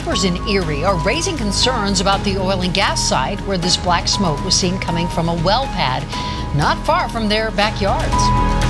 Neighbors in Erie are raising concerns about the oil and gas site where this black smoke was seen coming from a well pad not far from their backyards.